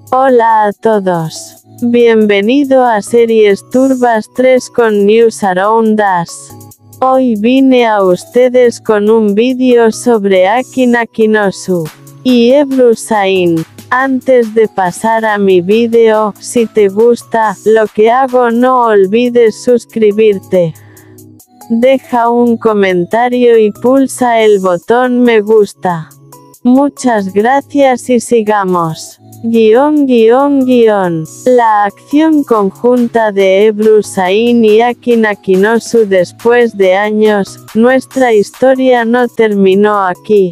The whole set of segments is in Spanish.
Hola a todos. Bienvenido a Series Turbas 3 con News Around Us. Hoy vine a ustedes con un vídeo sobre Aki Nakinosu y Ebru Sain. Antes de pasar a mi vídeo, si te gusta lo que hago no olvides suscribirte. Deja un comentario y pulsa el botón me gusta. Muchas gracias y sigamos. La acción conjunta de Ebru Sain y Aki Nakinosu. Después de años, nuestra historia no terminó aquí.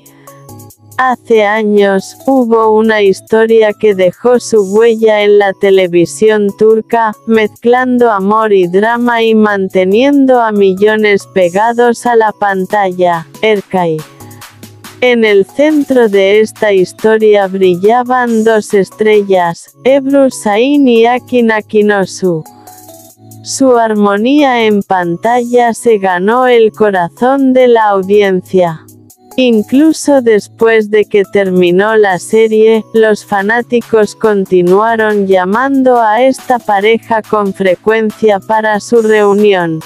Hace años, hubo una historia que dejó su huella en la televisión turca, mezclando amor y drama y manteniendo a millones pegados a la pantalla, Erkay. En el centro de esta historia brillaban dos estrellas, Ebru Sain y Aki Nakinosu. Su armonía en pantalla se ganó el corazón de la audiencia. Incluso después de que terminó la serie, los fanáticos continuaron llamando a esta pareja con frecuencia para su reunión.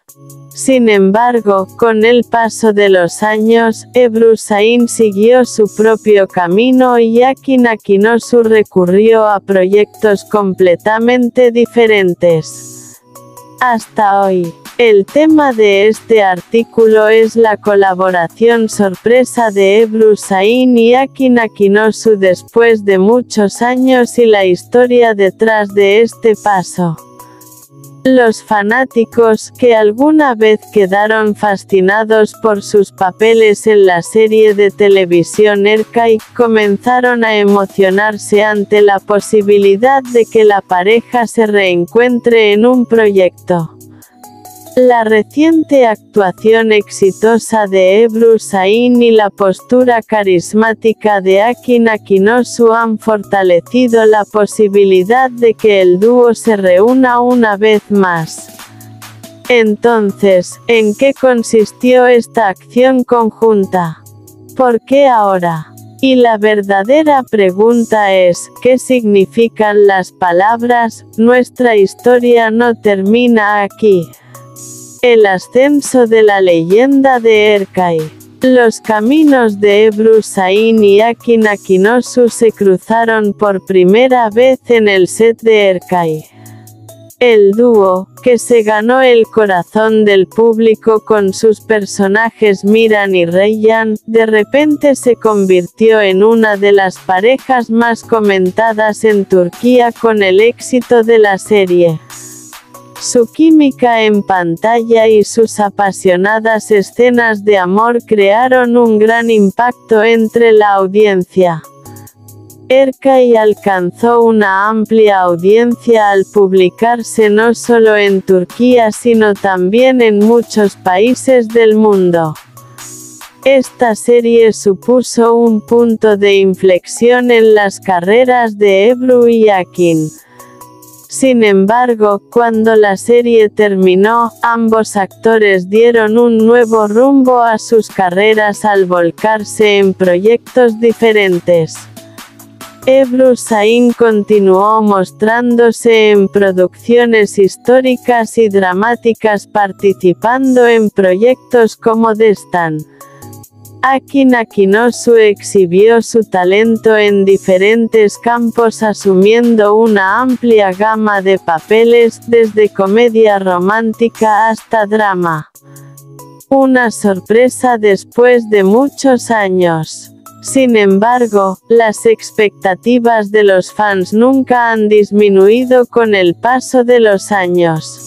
Sin embargo, con el paso de los años, Ebru Sain siguió su propio camino y Aki Nakinosu recurrió a proyectos completamente diferentes. Hasta hoy. El tema de este artículo es la colaboración sorpresa de Ebru Sain y Aki Nakinosu después de muchos años y la historia detrás de este paso. Los fanáticos, que alguna vez quedaron fascinados por sus papeles en la serie de televisión Erkay, comenzaron a emocionarse ante la posibilidad de que la pareja se reencuentre en un proyecto. La reciente actuación exitosa de Ebru Sain y la postura carismática de Aki Nakinosu han fortalecido la posibilidad de que el dúo se reúna una vez más. Entonces, ¿en qué consistió esta acción conjunta? ¿Por qué ahora? Y la verdadera pregunta es, ¿qué significan las palabras, nuestra historia no termina aquí? El ascenso de la leyenda de Erkay. Los caminos de Ebru Sain y Aki Nakinosu se cruzaron por primera vez en el set de Erkay. El dúo, que se ganó el corazón del público con sus personajes Miran y Reyyan, de repente se convirtió en una de las parejas más comentadas en Turquía con el éxito de la serie. Su química en pantalla y sus apasionadas escenas de amor crearon un gran impacto entre la audiencia. Erkay alcanzó una amplia audiencia al publicarse no solo en Turquía sino también en muchos países del mundo. Esta serie supuso un punto de inflexión en las carreras de Ebru y Aki. Sin embargo, cuando la serie terminó, ambos actores dieron un nuevo rumbo a sus carreras al volcarse en proyectos diferentes. Ebru Sain continuó mostrándose en producciones históricas y dramáticas participando en proyectos como Destan. Aki Nakinosu exhibió su talento en diferentes campos asumiendo una amplia gama de papeles, desde comedia romántica hasta drama. Una sorpresa después de muchos años. Sin embargo, las expectativas de los fans nunca han disminuido con el paso de los años.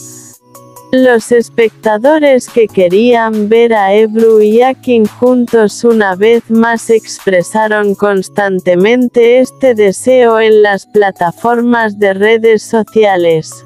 Los espectadores que querían ver a Ebru y Aki juntos una vez más expresaron constantemente este deseo en las plataformas de redes sociales.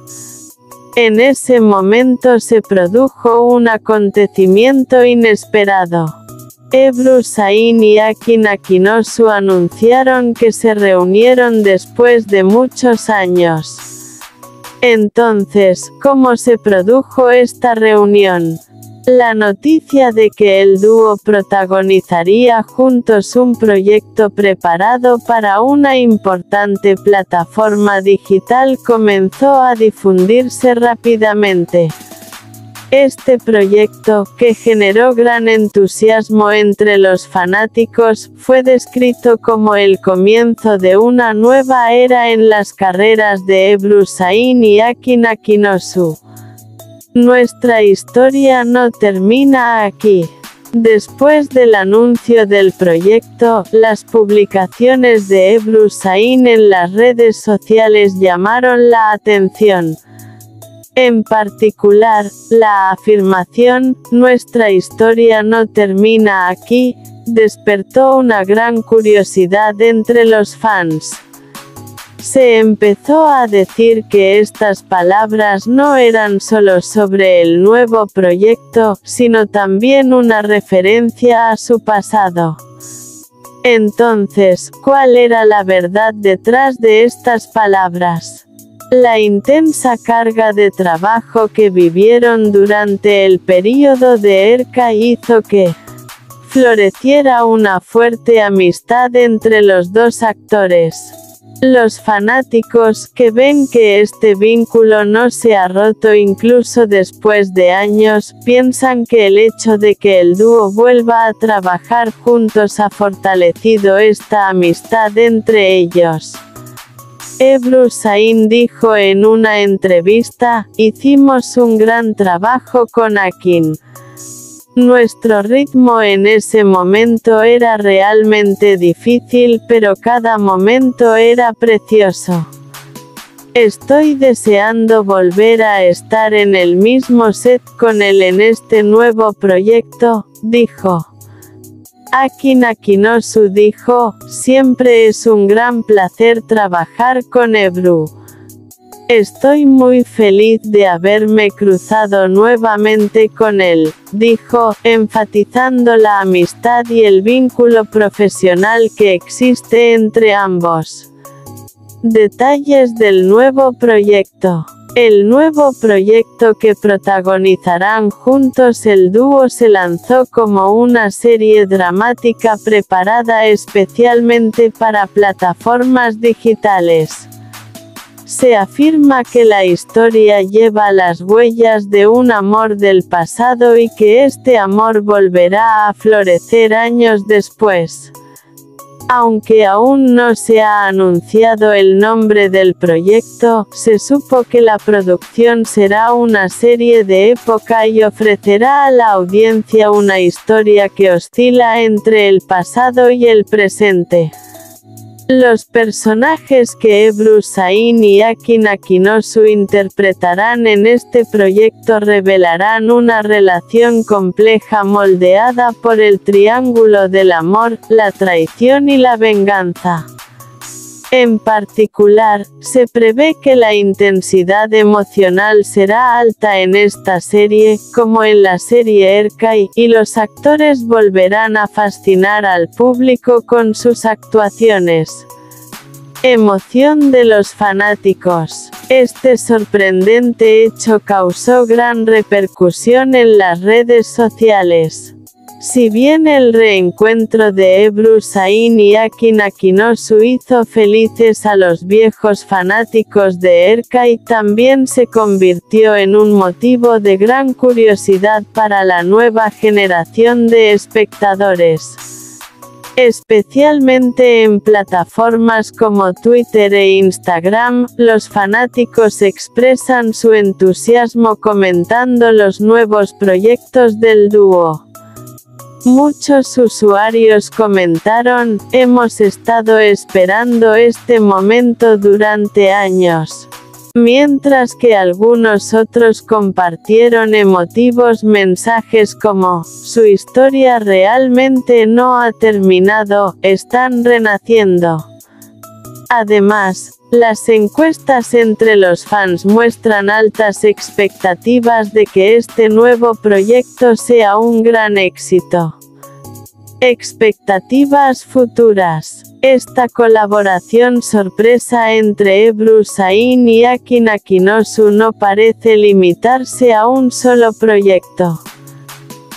En ese momento se produjo un acontecimiento inesperado. Ebru Sain y Aki Nakinosu anunciaron que se reunieron después de muchos años. Entonces, ¿cómo se produjo esta reunión? La noticia de que el dúo protagonizaría juntos un proyecto preparado para una importante plataforma digital comenzó a difundirse rápidamente. Este proyecto, que generó gran entusiasmo entre los fanáticos, fue descrito como el comienzo de una nueva era en las carreras de Ebru Sahin y Aki Nakinosu. Nuestra historia no termina aquí. Después del anuncio del proyecto, las publicaciones de Ebru Sahin en las redes sociales llamaron la atención. En particular, la afirmación, "Nuestra historia no termina aquí", despertó una gran curiosidad entre los fans. Se empezó a decir que estas palabras no eran solo sobre el nuevo proyecto, sino también una referencia a su pasado. Entonces, ¿cuál era la verdad detrás de estas palabras? La intensa carga de trabajo que vivieron durante el período de Erkai hizo que floreciera una fuerte amistad entre los dos actores. Los fanáticos, que ven que este vínculo no se ha roto incluso después de años, piensan que el hecho de que el dúo vuelva a trabajar juntos ha fortalecido esta amistad entre ellos. Ebru Sahin dijo en una entrevista, "Hicimos un gran trabajo con Akin. Nuestro ritmo en ese momento era realmente difícil, pero cada momento era precioso. Estoy deseando volver a estar en el mismo set con él en este nuevo proyecto", dijo. Aki Nakinosu dijo, "Siempre es un gran placer trabajar con Ebru. Estoy muy feliz de haberme cruzado nuevamente con él", dijo, enfatizando la amistad y el vínculo profesional que existe entre ambos. Detalles del nuevo proyecto. El nuevo proyecto que protagonizarán juntos el dúo se lanzó como una serie dramática preparada especialmente para plataformas digitales. Se afirma que la historia lleva las huellas de un amor del pasado y que este amor volverá a florecer años después. Aunque aún no se ha anunciado el nombre del proyecto, se supo que la producción será una serie de época y ofrecerá a la audiencia una historia que oscila entre el pasado y el presente. Los personajes que Ebru Sahin y Aki Nakinosu interpretarán en este proyecto revelarán una relación compleja moldeada por el triángulo del amor, la traición y la venganza. En particular, se prevé que la intensidad emocional será alta en esta serie, como en la serie Erkai, y los actores volverán a fascinar al público con sus actuaciones. Emoción de los fanáticos. Este sorprendente hecho causó gran repercusión en las redes sociales. Si bien el reencuentro de Ebru Sahin y Aki Nakinosu hizo felices a los viejos fanáticos de Erkai, también se convirtió en un motivo de gran curiosidad para la nueva generación de espectadores. Especialmente en plataformas como Twitter e Instagram, los fanáticos expresan su entusiasmo comentando los nuevos proyectos del dúo. Muchos usuarios comentaron, "Hemos estado esperando este momento durante años", mientras que algunos otros compartieron emotivos mensajes como, "Su historia realmente no ha terminado, están renaciendo". Además, las encuestas entre los fans muestran altas expectativas de que este nuevo proyecto sea un gran éxito. Expectativas futuras. Esta colaboración sorpresa entre Ebru Sahin y Aki Nakinosu no parece limitarse a un solo proyecto.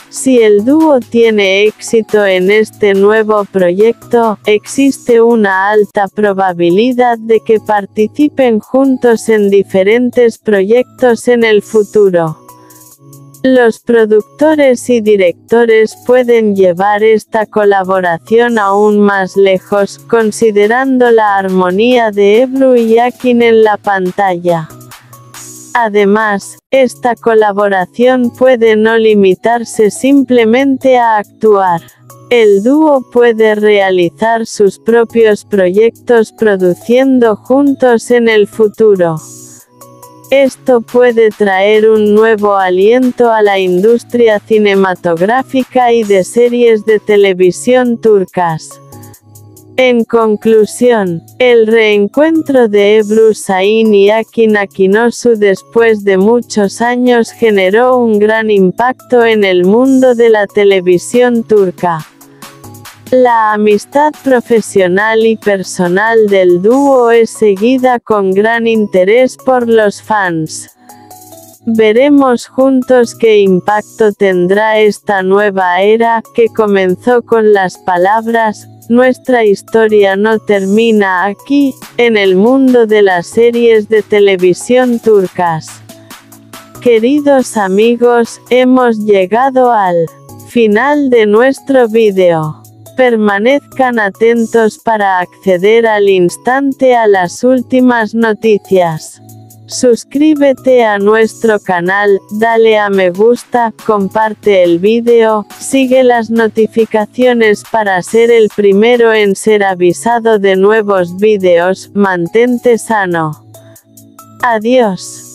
Si el dúo tiene éxito en este nuevo proyecto, existe una alta probabilidad de que participen juntos en diferentes proyectos en el futuro. Los productores y directores pueden llevar esta colaboración aún más lejos, considerando la armonía de Ebru y Akin en la pantalla. Además, esta colaboración puede no limitarse simplemente a actuar. El dúo puede realizar sus propios proyectos produciendo juntos en el futuro. Esto puede traer un nuevo aliento a la industria cinematográfica y de series de televisión turcas. En conclusión, el reencuentro de Ebru Şahin y Akin Akinosu después de muchos años generó un gran impacto en el mundo de la televisión turca. La amistad profesional y personal del dúo es seguida con gran interés por los fans. Veremos juntos qué impacto tendrá esta nueva era, que comenzó con las palabras "Nuestra historia no termina aquí", en el mundo de las series de televisión turcas. Queridos amigos, hemos llegado al final de nuestro vídeo. Permanezcan atentos para acceder al instante a las últimas noticias. Suscríbete a nuestro canal, dale a me gusta, comparte el vídeo, sigue las notificaciones para ser el primero en ser avisado de nuevos vídeos, mantente sano. Adiós.